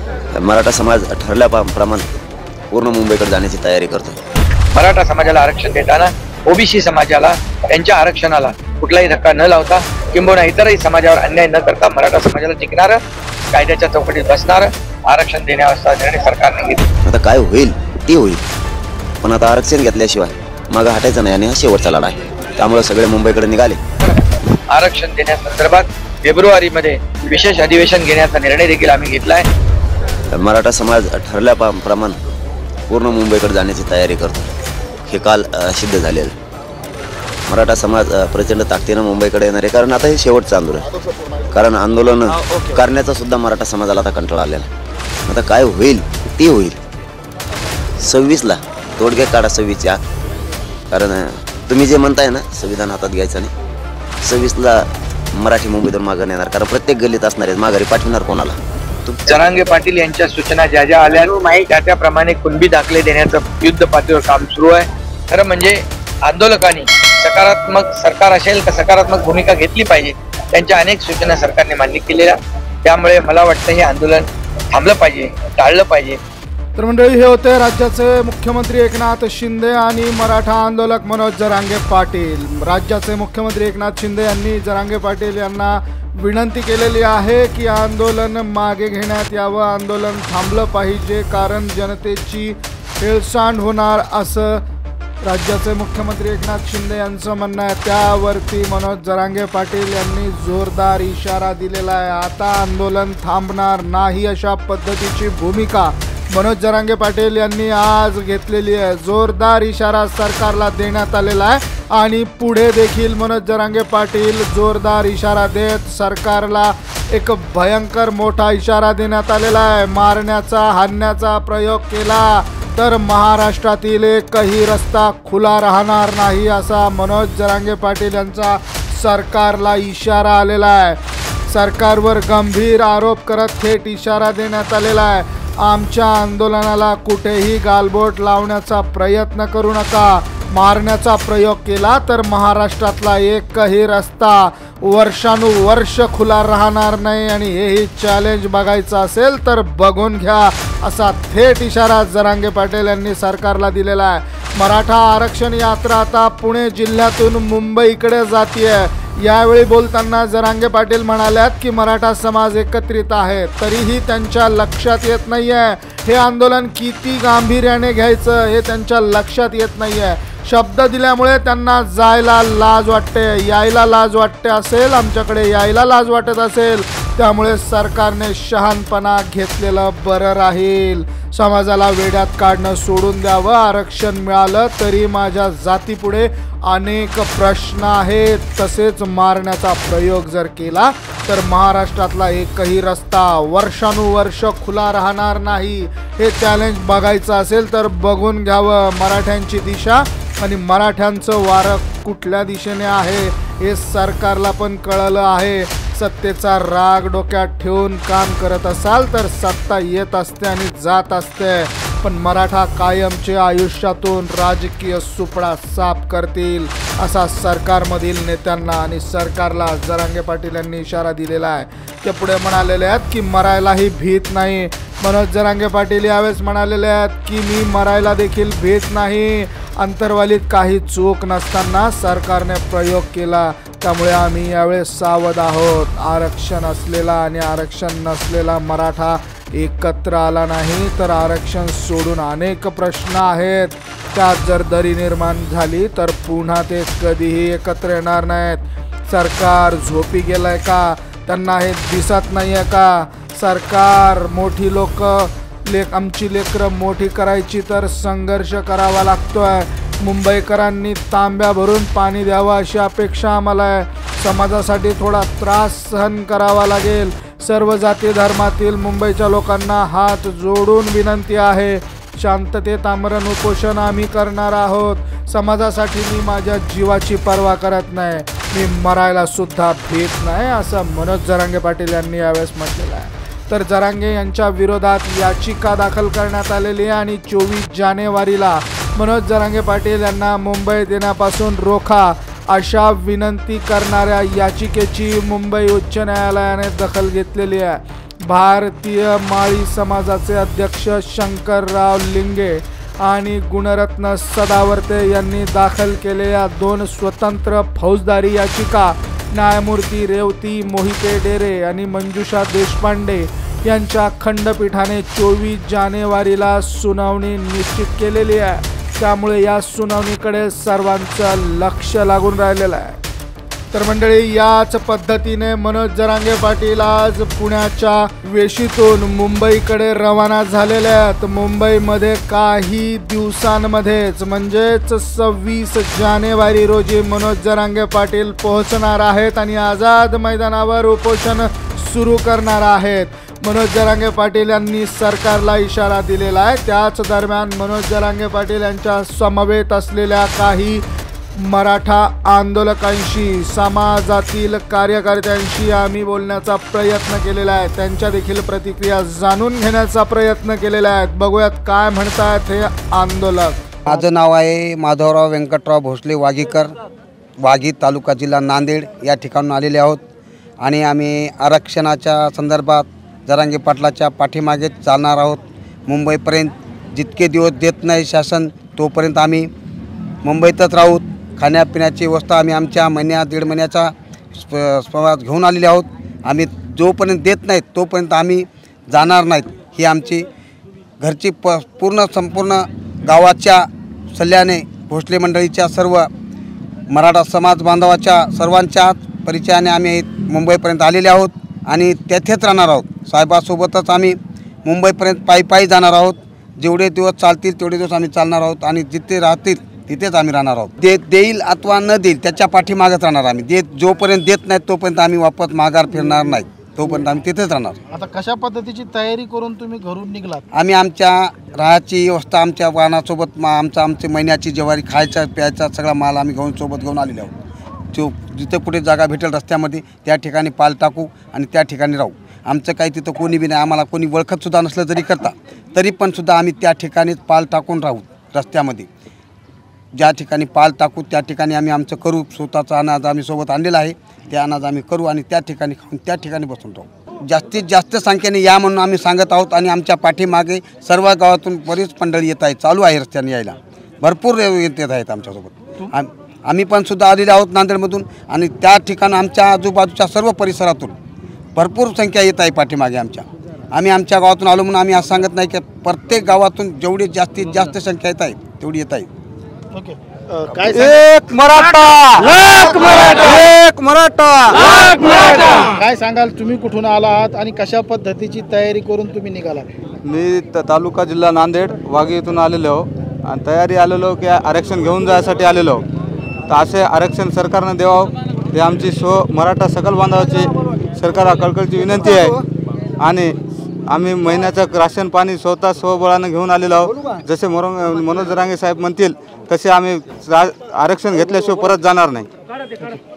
मराठा समाज ठरल्याप्रमाणे पूर्ण मुंबईकडे जाण्याची तयारी करतो। मराठा समाजाला आरक्षण देताना ओबीसी समाजाला त्यांच्या आरक्षणाला कुठलाही धक्का न लावता किंबहुना इतरही समाजावर अन्याय न करता मराठा समाजाला टिकणारं, कायद्याच्या चौकटीत बसणारं आरक्षण देण्याचा निर्णय सरकारने घेतला। आता काय होईल ते होईल, पण आता आरक्षण घेतल्याशिवाय मागं हटायचं नाही आणि हा शेवटचा लढा आहे। त्यामुळे सगळे मुंबईकडे निघाले। आरक्षण देण्यासंदर्भात फेब्रुवारीमध्ये विशेष अधिवेशन घेण्याचा निर्णय देखील आम्ही घेतला आहे। मराठा समाज ठरल्याप्रमाणे पूर्ण मुंबईकडे जाण्याची तयारी करतो। हे काल सिद्ध झालेलं। मराठा समाज प्रचंड ताकदीनं मुंबईकडे येणार आहे, कारण आता हे शेवटचं आंदोलन आहे। कारण आंदोलन करण्याचा सुद्धा मराठा समाजाला आता कंटाळा आलेला आहे। आता काय होईल ते होईल। 26ला तोडगे काढा 26च्या आत, कारण तुम्ही जे म्हणताय ना संविधान हातात घ्यायचं नाही, 26ला मराठी मुंबईतून मागं येणार, कारण प्रत्येक गल्लीत असणार आहेत। माघारी पाठवणार कोणाला? जरांगे पाटील यांच्या सूचना ज्या ज्या आल्या त्याप्रमाणे कुणबी दाखले देण्याचं युद्ध पातळीवर काम सुरू आहे। खरं म्हणजे आंदोलकांनी सकारात्मक सरकार असेल का सकारात्मक भूमिका घेतली पाहिजे, त्यांच्या अनेक सूचना सरकारने मान्य केलेल्या। त्यामुळे मला वाटतं हे आंदोलन थांबलं पाहिजे, टाळलं पाहिजे। तर मंडळी, हे होते राज्याचे मुख्यमंत्री एकनाथ शिंदे आणि मराठा आंदोलक मनोज जरांगे पाटील। राज्याचे मुख्यमंत्री एकनाथ शिंदे यांनी जरांगे पाटील यांना विनंती केलेली आहे की आंदोलन मागे घेण्यात यावं, आंदोलन थांबलं पाहिजे, कारण जनतेची हेळसांड होणार असं राज्याचे मुख्यमंत्री एकनाथ शिंदे यांचं म्हणणं आहे। त्यावरती मनोज जरांगे पाटील यांनी जोरदार इशारा दिलेला आहे। आता आंदोलन थांबणार नाही अशा पद्धतीची भूमिका मनोज जरांगे पाटील यांनी आज घेतलेली आहे। जोरदार इशारा सरकारला देण्यात आलेला आहे आणि पुढे देखील मनोज जरांगे पाटील जोरदार इशारा देत सरकारला एक भयंकर मोठा इशारा देण्यात आलेला आहे। मारण्याचा, हाणण्याचा प्रयोग केला तर महाराष्ट्रातील एकही रस्ता खुला राहणार नाही असा मनोज जरांगे पाटील यांचा सरकारला इशारा आलेला आहे। सरकारवर गंभीर आरोप करत थेट इशारा देण्यात आलेला आहे। आमच्या आंदोलनाला कुठेही गालबोट लावण्याचा प्रयत्न करू नका, मारण्याचा प्रयोग केला तर महाराष्ट्रातला एकही रस्ता वर्षानुवर्ष खुला राहणार नाही आणि हेही चॅलेंज बघायचं असेल तर बघून घ्या असा थेट इशारा जरांगे पाटील यांनी सरकारला दिलेला आहे। मराठा आरक्षण यात्रा आता पुणे जिल्ह्यातून मुंबईकडे जातीये। यावेळी बोलताना जरांगे पाटील म्हणाल्यात की मराठा समाज एकत्रित आहे, तरीही त्यांच्या लक्षात येत नाहीये हे आंदोलन किती गांभीर्याने घ्यायचं हे त्यांच्या लक्षात येत नाहीये। शब्द दिल्यामुळे त्यांना जायला लाज वाटते, यायला लाज वाटते असेल, आमच्याकडे यायला लाज वाटत असेल, त्यामुळे सरकारने शहाणपणा घेतलेलं बरं राहील। समाजाला वेड्यात काढणं सोडून द्यावं। आरक्षण मिळालं तरी माझ्या जातीपुढे अनेक प्रश्न आहेत। तसेच मारण्याचा प्रयोग जर केला तर महाराष्ट्रातला एकही रस्ता वर्षानुवर्ष खुला राहणार नाही। हे चॅलेंज बघायचं असेल तर बघून घ्यावं। मराठ्यांची दिशा आणि मराठ्यांचं वारं कुठल्या दिशेने आहे हे सरकारला पण कळलं आहे। सत्तेचा राग डोक्यात ठेवून काम करत असाल तर सत्ता येत असते आणि जात असते, पण मराठा कायमचे आयुष्यातून राजकीय सुपडा साफ करतील असा सरकारमधील नेत्यांना आणि सरकारला जरांगे पाटील यांनी इशारा दिलेला आहे। ते पुढे म्हणालेले आहेत की मरायलाही भीत नाही। मनोज जरांगे पाटील यावेळेस म्हणालेले आहेत की मी मरायला देखील भीत नाही। अंतर्वालीत काही चूक नसताना सरकारने प्रयोग केला, त्यामुळे आम्ही यावेळेस सावध आहोत। आरक्षण असलेला आणि आरक्षण नसलेला मराठा एकत्र आला नाही तर आरक्षण सोडून अनेक प्रश्न आहेत, त्यात जर दरी निर्माण झाली तर पुन्हा ते कधीही एकत्र येणार नाहीत। सरकार झोपी गेलंय का? त्यांना हे दिसत नाहीये का? सरकार मोठी लोक आमची लेकरं मोठी करायची तर संघर्ष करावा लागतोय। मुंबईकरांनी तांब्या भरून पाणी द्यावं अशी अपेक्षा आम्हाला आहे। समाजासाठी थोडा त्रास सहन करावा लागेल। सर्व जाती धर्मातील मुंबईच्या लोकांना हात जोडून विनंती आहे, शांततेत आमरण उपोषण आम्ही करणार आहोत। समाजासाठी मी माझ्या जीवाची पर्वा करत नाही, मी मरायला सुद्धा भीत नाही असं मनोज जरांगे पाटील यांनी यावेळेस म्हटलेलं आहे। तर जरांगे यांच्या विरोधात याचिका दाखल करण्यात आलेली आहे आणि 24 जानेवारीला मनोज जरांगे पाटील यांना मुंबईत येण्यापासून रोखा अशा विनंती करणाऱ्या याचिकेची मुंबई उच्च न्यायालयाने दखल घेतलेली आहे। भारतीय माळी समाजाचे अध्यक्ष शंकरराव लिंगे आणि गुणरत्न सदावर्ते यांनी दाखल केलेल्या 2 स्वतंत्र फौजदारी याचिका न्यायमूर्ती रेवती मोहिते डेरे आणि मंजुषा देशपांडे यांच्या खंडपीठाने 24 जानेवारीला सुनावणी निश्चित केलेली आहे। त्यामुळे या सुनावणीकडे सर्वांचं लक्ष लागून राहिलेलं आहे। तर मंडळी, याच पद्धतीने मनोज जरांगे पाटील आज पुण्याच्या वेशीतून मुंबईकडे रवाना झालेले आहेत। मुंबईमध्ये काही दिवसांमध्येच म्हणजेच 26 जानेवारी रोजी मनोज जरांगे पाटील पोहोचणार आहेत आणि आझाद मैदानावर उपोषण सुरू करणार आहेत। मनोज जरांगे पाटील यांनी सरकारला इशारा दिलेला आहे। त्याच दरम्यान मनोज जरांगे पाटील यांच्या समवेत असलेल्या काही मराठा आंदोलकांशी, समाजातील कार्यकर्त्यांशी आम्ही बोलण्याचा प्रयत्न केलेला आहे। त्यांच्या देखील प्रतिक्रिया जाणून घेण्याचा प्रयत्न केलेला आहे। बघूयात काय म्हणतात हे आंदोलक। माझं नाव आहे माधवराव व्यंकटराव भोसले वागीकर, वागी तालुका जिल्हा नांदेड या ठिकाणून आलेले आहोत आणि आम्ही आरक्षणाच्या संदर्भात जरांगे पाटलाच्या पाठीमागे चालणार आहोत। मुंबईपर्यंत जितके दिवस देत नाही शासन तोपर्यंत आम्ही मुंबईतच राहू। खाण्यापिण्याची व्यवस्था आम्ही आमच्या दीड महिन्याचा प्रवास घेऊन आलेले आहोत। आम्ही जोपर्यंत देत नाहीत तोपर्यंत आम्ही जाणार नाहीत। ही आमची घरची संपूर्ण गावाच्या सल्ल्याने भोसले मंडळीच्या सर्व मराठा समाज बांधवाच्या सर्वांच्या परिचयाने आम्ही मुंबईपर्यंत आलेले आहोत आणि तेथेच राहणार आहोत। साहेबासोबतच आम्ही मुंबईपर्यंत पायी जाणार आहोत। जेवढे दिवस चालतील तेवढे दिवस आम्ही चालणार आहोत आणि जिथे राहतील तिथेच आम्ही राहणार आहोत। देईल अथवा न देईल त्याच्या पाठीमागच राहणार आम्ही। जोपर्यंत देत नाहीत तोपर्यंत आम्ही वापस माघार फिरणार नाही, तोपर्यंत आम्ही तिथेच राहणार। आता कशा पद्धतीची तयारी करून तुम्ही घरून निघलात? आम्ही आमच्या राहायची व्यवस्था आमच्या वाहनासोबत आमची महिन्याची ज्वारी खायचा प्यायचा सगळा माल आम्ही सोबत घेऊन आलेलो आहोत। जिथे कुठे जागा भेटेल रस्त्यामध्ये त्या ठिकाणी पाल टाकू आणि त्या ठिकाणी राहू। आमचं काही तिथं कोणी बी नाही, आम्हाला कोणी ओळखतसुद्धा नसलं जरी करता तरी पण सुद्धा आम्ही त्या ठिकाणीच पाल टाकून राहू। रस्त्यामध्ये ज्या ठिकाणी पाल टाकू त्या ठिकाणी आम्ही आमचं करू। स्वतःचा अनाज आम्ही सोबत आणलेला आहे, ते अनाज आम्ही करू आणि त्या ठिकाणी खाऊन त्या ठिकाणी बसून राहू। जास्तीत जास्त संख्येने या म्हणून आम्ही सांगत आहोत आणि आमच्या पाठीमागे सर्व गावातून बरीच मंडळी येत आहे, चालू आहे रस्त्याने यायला, भरपूर येत आहेत आमच्यासोबत। आम्ही पण सुद्धा आलेले आहोत नांदेडमधून आणि त्या ठिकाणी आमच्या आजूबाजूच्या सर्व परिसरातून भरपूर संख्या येत आहे पाठीमागे आमच्या। आम्ही आमच्या गावातून आलो म्हणून आम्ही असं सांगत नाही की प्रत्येक गावातून जेवढी जास्तीत जास्त संख्या येत आहे तेवढी येत आहे। ओके, एक मराठा, लाख मराठा, एक मराठा, लाख मराठा। काय सांगाल, तुम्ही कुठून आलात आणि कशा पद्धतीची तयारी करून तुम्ही निघालात? मी तालुका जिल्हा नांदेड वागी इथून आलेलो आणि तयारी आलेलो की आरक्षण घेऊन जायसाठी आलेलो। तर असे आरक्षण सरकारने द्यावं हे आमची मराठा सकल बांधवाची सरकारला कळकळीची विनंती आहे। आणि आम्ही महिन्याचं राशन पाणी स्वतः स्वबळानं घेऊन आलेलो आहोत। जसे मनोज जरांगे साहेब म्हणतील तसे आम्ही आरक्षण घेतल्याशिवाय परत जाणार नाही।